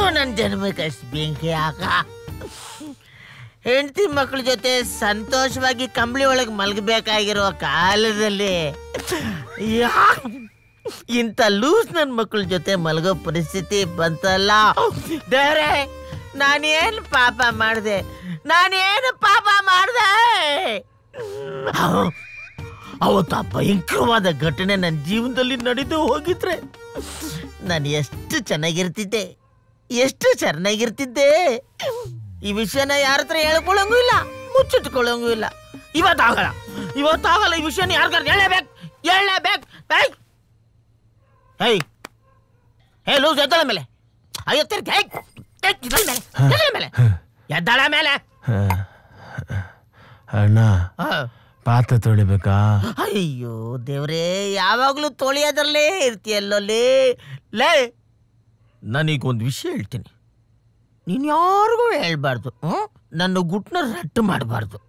ನನ್ನ ಜನ್ಮಕ್ಕೆ ಅಷ್ಟು ಬೆಂಕಿ ಹಾಕ. ಹೆಂಡತಿ ಮಕ್ಕಳ ಜೊತೆ ಸಂತೋಷವಾಗಿ ಕಂಬಳಿ ಒಳಗೆ ಮಲಗಬೇಕಾಗಿರೋ ಕಾಲದಲ್ಲಿ ಇಂಥ ಲೂಸ್ ನನ್ನ ಮಕ್ಕಳ ಜೊತೆ ಮಲಗೋ ಪರಿಸ್ಥಿತಿ ಬಂತಲ್ಲ ದೇವ್ರೆ. ನಾನೇನು ಪಾಪ ಮಾಡಿದೆ? ಅವತ್ತು ಆ ಭಯಂಕರವಾದ ಘಟನೆ ನನ್ನ ಜೀವನದಲ್ಲಿ ನಡೆದು ಹೋಗಿದ್ರೆ ನಾನು ಎಷ್ಟು ಚೆನ್ನಾಗಿರ್ತಿದ್ದೆ. ಈ ವಿಷಯನ ಯಾರ ಹತ್ರ ಹೇಳ್ಕೊಳ್ಳಂಗೂ ಇಲ್ಲ, ಮುಚ್ಚಿಟ್ಕೊಳ್ಳಂಗೂ ಇಲ್ಲ. ಇವತ್ತಾಗಲ್ಲ ಈ ವಿಷಯನ ಯಾರಿಗಾರ ಹೇಳಲೇಬೇಕು. ಹೇ ಲೂಸ್ ಎದ್ದಳ ಮೇಲೆ ಎದ್ದಳ ಮೇಲೆ ಅಣ್ಣ ಪಾತ್ರೆ ತೊಳಿಬೇಕಾ? ಅಯ್ಯೋ ದೇವ್ರೇ, ಯಾವಾಗ್ಲೂ ತೊಳಿಯೋದ್ರಲ್ಲೇ ಇರ್ತೀಯಲ್ಲೇ. ಲೇ, ನಾನೀಗೊಂದು ವಿಷಯ ಹೇಳ್ತೀನಿ, ನೀನು ಯಾರಿಗೂ ಹೇಳ್ಬಾರ್ದು. ನನ್ನ ಗುಟ್ನ ರಟ್ಟು ಮಾಡಬಾರ್ದು.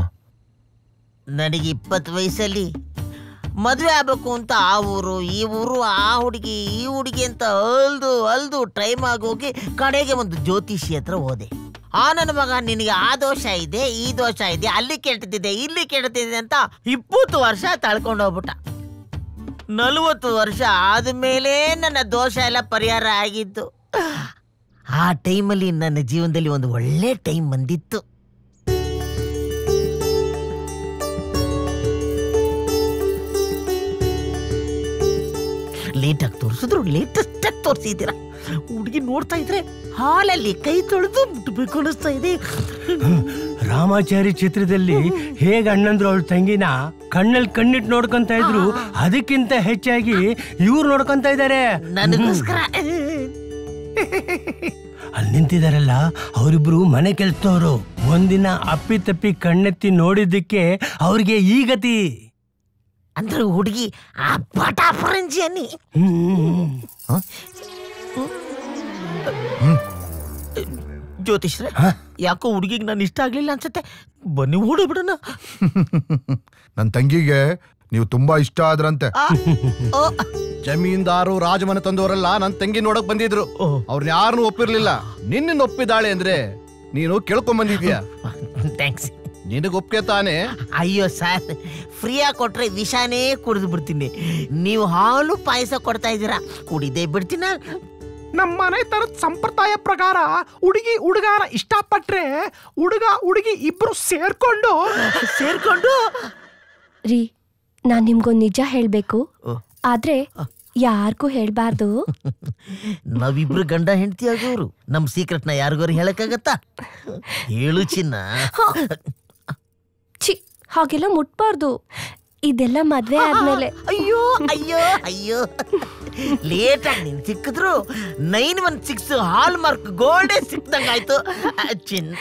ನನಗೆ 20 ವಯಸ್ಸಲ್ಲಿ ಮದುವೆ ಆಗ್ಬೇಕು ಅಂತ ಆ ಊರು ಈ ಊರು, ಆ ಹುಡುಗಿ ಈ ಹುಡುಗಿ ಅಂತ ಅಲ್ದು ಟೈಮ್ ಆಗೋಗಿ ಕಡೆಗೆ ಒಂದು ಜ್ಯೋತಿಷಿ ಹತ್ರ ಹೋದೆ. ನನ್ನ ಮಗ ನಿನಗೆ ಆ ದೋಷ ಇದೆ, ಈ ದೋಷ ಇದೆ, ಅಲ್ಲಿ ಕೆಡ್ತಿದೆ, ಇಲ್ಲಿ ಕೆಡ್ತಿದೆ ಅಂತ 20 ವರ್ಷ ತಳ್ಕೊಂಡು ಹೋಗ್ಬಿಟ್ಟ. 40 ವರ್ಷ ಆದ್ಮೇಲೆ ನನ್ನ ದೋಷ ಎಲ್ಲ ಪರಿಹಾರ ಆಗಿದ್ದು. ಆ ಟೈಮಲ್ಲಿ ನನ್ನ ಜೀವನದಲ್ಲಿ ಒಂದು ಒಳ್ಳೆ ಟೈಮ್ ಬಂದಿತ್ತು. ಲೇಟಾಗಿ ತೋರಿಸಿದ್ರು, ಲೇಟೆಸ್ಟ್ ಆಗಿ ತೋರಿಸಿದ್ದೀರಾ. ಹುಡುಗಿ ನೋಡ್ತಾ ಇದ್ರೆ ಹಾಲಲ್ಲಿ ಕೈ ತೊಳೆದು ಮುಟ್ಬೇಕು ಅನಿಸ್ತಾ ಇದೆ. ರಾಮಾಚಾರಿ ಚಿತ್ರದಲ್ಲಿ ಹೇಗ ಅಣ್ಣಂದ್ರು ಅವಳ ತಂಗಿನ ಕಣ್ಣಲ್ಲಿ ಕಣ್ಣಿಟ್ಟು ನೋಡ್ಕೊಂತ ಇದ್ರು, ಅದಕ್ಕಿಂತ ಹೆಚ್ಚಾಗಿ ಇವ್ರು ನೋಡ್ಕೊಂತ ಇದ್ದಾರೆ ನನಗೋಸ್ಕರ. ಅಲ್ಲಿ ನಿಂತಿದಾರಲ್ಲ ಅವರಿಬ್ರು ಮನೆ ಕೆಲ್ಸದವ್ರು. ಒಂದಿನ ಅಪ್ಪಿ ತಪ್ಪಿ ಕಣ್ಣೆತ್ತಿ ನೋಡಿದ್ದಕ್ಕೆ ಅವ್ರಿಗೆ ಈ ಗತಿ. ಅಂದ್ರೆ ಹುಡುಗಿ ಆ ಪಾಠ ಪರಂಜಿ ಅನ್ನಿ. ಜ್ಯೋತಿಷ್ರೆ, ಯಾಕೋ ಹುಡುಗಿಗೆ ನಾನು ಇಷ್ಟ ಆಗ್ಲಿಲ್ಲ ಅನ್ಸತ್ತೆ, ಬನ್ನಿ ಓಡೋಬಿಡೋಣ. ನನ್ನ ತಂಗಿಗೆ ನೀವು ತುಂಬಾ ಇಷ್ಟ ಆದ್ರಂತೆ. ಜಮೀನ್ದಾರು ರಾಜಮನೆ ತಂದವರೆಲ್ಲ ನನ್ನ ತಂಗಿ ನೋಡಕ್ ಬಂದಿದ್ರು. ಅವ್ರನ್ನ ಯಾರನ್ನೂ ಒಪ್ಪಿರ್ಲಿಲ್ಲ. ನಿನ್ನ ಒಪ್ಪಿದಾಳೆ ಅಂದ್ರೆ ನೀನು ಕೇಳ್ಕೊಂಡ್ ಬಂದಿದ್ಯಾ? ಥ್ಯಾಂಕ್ಸ್. ನಿನಗೆ ಒಪ್ಪಿಗೆ ತಾನೆ? ಅಯ್ಯೋ ಸರ್, ಫ್ರೀಯಾಗಿ ಕೊಟ್ರೆ ವಿಷಾನೇ ಕುಡಿದು ಬಿಡ್ತೀನಿ. ನೀವು ಹಾಲು ಪಾಯಸ ಕೊಡ್ತಾ ಇದ್ದೀರಾ, ಕುಡಿದೇ ಬಿಡ್ತೀನ. ನಮ್ಮ ಮನೆ ತರದ ಸಂಪ್ರದಾಯ ಪ್ರಕಾರ ಹುಡುಗಿ ಹುಡುಗನ ಇಷ್ಟಪಟ್ರೆ ಹುಡುಗ ಹುಡುಗಿ ಇಬ್ರು ಸೇರ್ಕೊಂಡು ರೀ, ನಾನ್ ನಿಮ್ಗೊಂದು ನಿಜ ಹೇಳ್ಬೇಕು, ಆದ್ರೆ ಯಾರಿಗೂ ಹೇಳ್ಬಾರ್ದು. ನಾವಿಬ್ರು ಗಂಡ ಹೆಂಡತಿ ಆಗೋರು, ನಮ್ ಸೀಕ್ರೆಟ್ನ ಯಾರಿಗೋರು ಹೇಳಕ್ಕಾಗತ್ತಾ? ಹೇಳು ಚಿನ್ನ. ಛೀ, ಹಾಗೆಲ್ಲ ಮುಟ್ಬಾರ್ದು. ಇದೆಲ್ಲ ಮದ್ವೆ ಆದ್ಮೇಲೆ. ಅಯ್ಯೋ ಅಯ್ಯೋ ಅಯ್ಯೋ, ಲೇಟಾಗಿ ನೀನ್ ಸಿಕ್ಕಿದ್ರು 916 ಹಾಲ್ ಮಾರ್ಕ್ ಗೋಲ್ಡೇ ಸಿಕ್ದಂಗಾಯ್ತು ಚಿನ್ನ.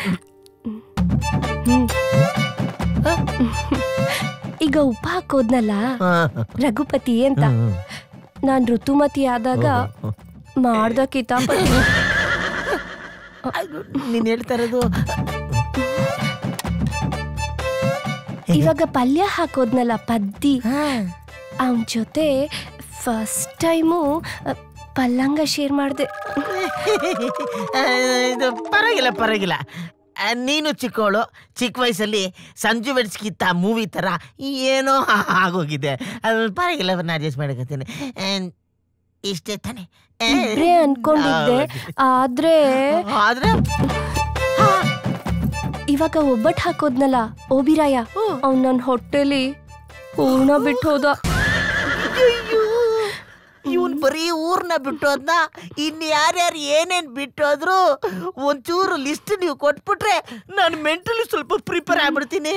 ಈಗ ಉಪ್ಪ ಹಾಕೋದ್ನಲ್ಲ ರಘುಪತಿ ಅಂತ, ನಾನ್ ಋತುಮತಿ ಆದಾಗ ಮಾಡ್ದ ಕಿತಾಪತಿ. ನೀನ್ ಹೇಳ್ತಾ ಇರೋದು ಇವಾಗ ಪಲ್ಯ ಹಾಕೋದ್ನಲ್ಲ ಪದ್ದಿ, ಅವನ್ ಜೊತೆ ಫಸ್ಟ್ ಟೈಮು ಪಲ್ಲಂಗ ಶೇರ್ ಮಾಡ್ದೆ. ಇದು ಪರವಾಗಿಲ್ಲ. ನೀನು ಚಿಕ್ಕವಳು, ಚಿಕ್ಕ ವಯಸ್ಸಲ್ಲಿ ಸಂಜು ಬೆಡ್ಸ್ಕಿತ್ತ ಮೂವಿ ತರ ಏನೋ ಆಗೋಗಿದೆ. ಪರವಾಗಿಲ್ಲ, ಅಡ್ಜಸ್ಟ್ ಮಾಡಕತ್ತೀನಿ. ಇಷ್ಟೇ ತಾನೆ ಅನ್ಕೊಂಡಿದ್ದೆ. ಆದ್ರೆ ಇವಾಗ ಒಬ್ಬಟ್ಟು ಹಾಕೋದ್ನಲ್ಲ ಓಬಿರಾಯ, ಅವ್ನು ನನ್ನ ಹೊಟ್ಟೆಲಿ ಹೂರ್ಣ ಬಿಟ್ಟು ಹೋದ. ಇವನ್ ಬರೀ ಊರ್ನ ಬಿಟ್ಟೋದ್ನ, ಇನ್ ಯಾರ್ಯಾರು ಏನೇನ್ ಬಿಟ್ಟೋದ್ರು ಒಂಚೂರು ಲಿಸ್ಟ್ ನೀವು ಕೊಟ್ಬಿಟ್ರೆ ನಾನು ಮೆಂಟಲಿ ಸ್ವಲ್ಪ ಪ್ರಿಪೇರ್ ಆಗ್ಬಿಡ್ತೀನಿ.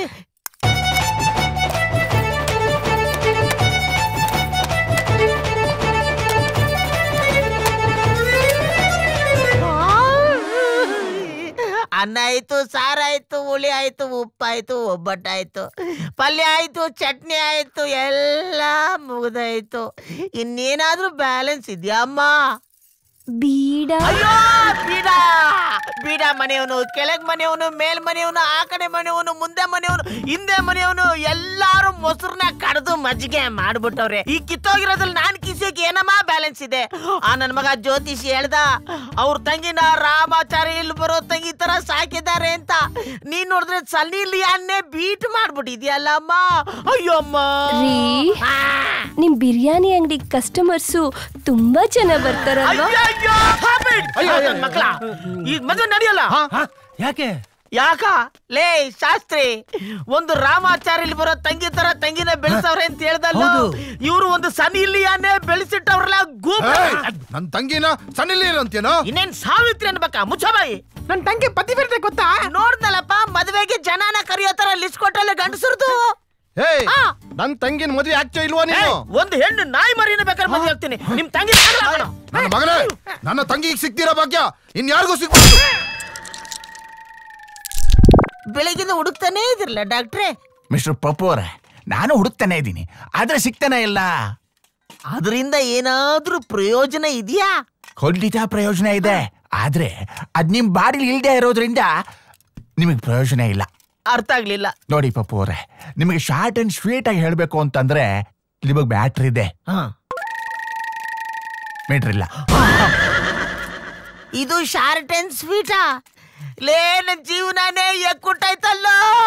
ಅನ್ನ ಆಯ್ತು, ಸಾರಾಯ್ತು, ಹುಳಿ ಆಯ್ತು, ಉಪ್ಪಾಯ್ತು, ಒಬ್ಬಟ್ಟಾಯ್ತು, ಪಲ್ಯ ಆಯ್ತು, ಚಟ್ನಿ ಆಯ್ತು, ಎಲ್ಲ ಮುಗಿದಾಯ್ತು. ಇನ್ನೇನಾದ್ರೂ ಬ್ಯಾಲೆನ್ಸ್ ಇದೆಯಾ ಅಮ್ಮ? ಬೀಡ ಅಯ್ಯೋ ಬೀಡ ಬೀಡ ಮನೆಯವನು, ಕೆಳಗ್ ಮನೆಯವನು, ಮೇಲ್ ಮನೆಯವನು, ಆ ಕಡೆ ಮನೆಯವನು, ಮುಂದೆ ಮನೆಯವನು, ಹಿಂದೆ ಮನೆಯವನು ಎಲ್ಲಾರು ಮೊಸರನ್ನ ಕಡ್ದು ಮಜ್ಜಿಗೆ ಮಾಡ್ಬಿಟ್ಟವ್ರೆ. ಈ ಕಿತ್ತೋಗಿರೋದ್ರಲ್ಲಿ ನಾನ್ ಕಿಸಿಯಕ್ಕೆ ಏನಮ್ಮ ಬ್ಯಾಲೆನ್ಸ್ ಇದೆ? ಆ ನನ್ ಮಗ ಜ್ಯೋತಿಷಿ ಹೇಳ್ದ ಅವ್ರ ತಂಗಿನ ರಾಮಾಚಾರಿ ಇಲ್ಲಿ ಬರೋ ತಂಗಿ ತರ ಸಾಕಿದ್ದಾರೆ ಅಂತ. ನೀನ್ ನೋಡಿದ್ರೆ ಸನ್ನಿ ಲಿಯಾನ್ನೇ ಬೀಟ್ ಮಾಡ್ಬಿಟ್ಟಿದ್ಯಲ್ಲಮ್ಮ. ಅಯ್ಯೋ ಅಮ್ಮ. ರೀ, ನಿಮ್ ಬಿರಿಯಾನಿ ಅಂಗಡಿ ಕಸ್ಟಮರ್ಸು ತುಂಬಾ ಜನ ಬರ್ತಾರಲ್ವಾ? ಮಕ್ಕಳ ಈ ಮದುವೆ ನಡೆಯಲ್ಲ. ಯಾಕೆ? ಯಾಕ ಲೇ ಶಾಸ್ತ್ರಿ, ಒಂದು ರಾಮಾಚಾರ್ಯಲ್ಲಿ ಬರೋ ತಂಗಿ ತರ ತಂಗಿನ ಬೆಳೆಸವ್ರೆ ಅಂತ ಹೇಳ್ದಲ್ಲ, ಇವ್ರು ಒಂದು ಸನಿ ಲಿಯಾನೇ ಬೆಳೆಸಿಟ್ಟವ್ರಲ್ಲ. ನನ್ ತಂಗಿನ ಸಣ್ಣ ಅಂತೇನೋ? ಇನ್ನೇನ್ ಸಾವಿತ್ರಿ ಅನ್ಬೇಕಾ? ಮುಚ್ಚಬಾಯಿ. ನನ್ ತಂಗಿ ಪತಿವ್ರತೆ ಗೊತ್ತಾ? ನೋಡ್ದಲ್ಲಪ್ಪ, ಮದುವೆಗೆ ಜನನ ಕರಿಯೋ ತರ ಲಿಸ್ಟ್ ಕೊಟ್ಟಲ್ಲ ಗಂಡಸರ್ದು. ನನ್ ತಂಗಿನ ಮದುವೆ ಆಗ್ತಾ ಇಲ್ವಾ ನೀನು? ಒಂದು ಹೆಣ್ಣು ನಾಯಿ ಮರಿನ ಬೇಕಾದ್ರೆ ಮದುವೆ ಆಗ್ತೀನಿ. ನಿಮ್ ತಂಗಿ ನನ್ನ ಮಗನೇ, ನನ್ನ ತಂಗಿಗೆ ಸಿಗ್ತೀರಾ ಭಾಗ್ಯ, ಇನ್ಯಾರಿಗೂ ಸಿಗ್ಬಾರ್ದು. ಬೆಳಗಿಂದ ಹುಡುಕ್ತಾನೇ ಇದಿರಲ್ಲ ಡಾಕ್ಟ್ರೆ. ಮಿಸ್ಟರ್ ಪಪ್ಪು ಅವರೇ, ನಾನು ಹುಡುಕ್ತಾನೆ ಇದ್ದೀನಿ, ಆದ್ರೆ ಸಿಗ್ತಾನೆ ಇಲ್ಲ. ಅದರಿಂದ ಏನಾದ್ರೂ ಪ್ರಯೋಜನ ಇದೆಯಾ? ಖಂಡಿತ ಪ್ರಯೋಜನ ಇದೆ, ಆದ್ರೆ ಅದ್ ನಿಮ್ ಬಾಡಿಲಿ ಇಲ್ದೇ ಇರೋದ್ರಿಂದ ನಿಮಗೆ ಪ್ರಯೋಜನ ಇಲ್ಲ. ಅರ್ಥ ಆಗ್ಲಿಲ್ಲ. ನೋಡಿ ಪಪ್ಪು ಅವರೇ, ನಿಮಗೆ ಶಾರ್ಟ್ ಅಂಡ್ ಸ್ವೀಟ್ ಆಗಿ ಹೇಳ್ಬೇಕು ಅಂತಂದ್ರೆ ನಿಮಗ್ ಬ್ಯಾಟ್ರಿ ಇದೆ, ಮೀಟರ್ ಇಲ್ಲ. ಇದು ಶಾರ್ಟ್ ಅಂಡ್ ಸ್ವೀಟಾ? ಲೇ ನನ್ ಜೀವನನೇ ಎಕ್ಕುಟ್ಟಾಯ್ತಲ್ಲ.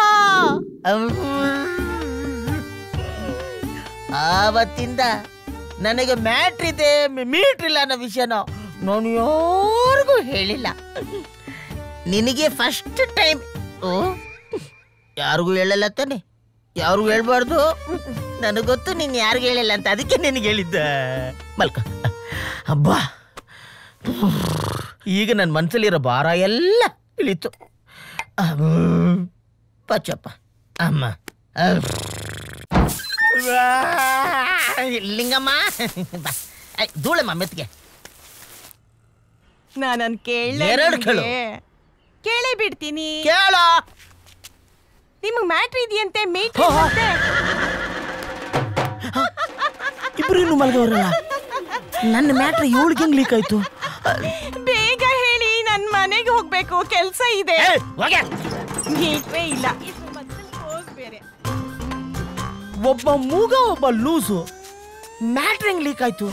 ಆವತ್ತಿಂದ ನನಗೆ ಮ್ಯಾಟ್ರ್ ಇದೆ ಮೀಟ್ರ್ ಇಲ್ಲ ಅನ್ನೋ ವಿಷಯನ ನಾನು ಯಾರಿಗೂ ಹೇಳಿಲ್ಲ. ನಿನಗೆ ಫಸ್ಟ್ ಟೈಮ್. ಯಾರಿಗೂ ಹೇಳಲ್ಲ ತಾನೆ? ಯಾರಿಗೂ ಹೇಳ್ಬಾರ್ದು. ನನಗೆ ಗೊತ್ತು ನೀನ್ ಯಾರಿಗೂ ಹೇಳಿಲ್ಲ ಅಂತ, ಅದಕ್ಕೆ ನಿನಗೆ ಹೇಳಿದ್ದ. ಮಲ್ಕ ಹಬ್ಬಾ, ಈಗ ನನ್ನ ಮನಸ್ಸಲ್ಲಿರೋ ಭಾರ ಎಲ್ಲ ಇಳಿತು. ಪಚ್ಚಪ್ಪ ಅಮ್ಮ. ಲಿಂಗಮ್ಮ ಧೂಳಮ್ಮ ಮೆತ್ಗೆ. ನಾನನ್ ಎರಡು ಕೇಳು. ಕೇಳೇ ಬಿಡ್ತೀನಿ. ಕೇಳೋ. ನಿಮಗ್ ಮ್ಯಾಟ್ರ್ ಇದೆಯಂತೆ, ಮೀಟ್ರ್ ಮತ್ತೆ. ಇಬ್ರು ಇನ್ನು ಮಲಗವರಲ್ಲ. ನನ್ನ ಮ್ಯಾಟ್ರ್ ಇವಳಿಗೆ ಹೆಂಗ್ ಲೀಕ್ ಆಯ್ತು? ಬೇಗ ಹೇಳಿ, ನನ್ ಮನೆಗೆ ಹೋಗ್ಬೇಕು, ಕೆಲ್ಸ ಇದೆ. ಮೀಟ್ರೇ ಇಲ್ಲ. ಬೇರೆ ಒಬ್ಬ ಮೂಗ ಒಬ್ಬ ಲೂಸು. ಮ್ಯಾಟ್ರ್ ಹೆಂಗ್ ಲೀಕ್ ಆಯ್ತು?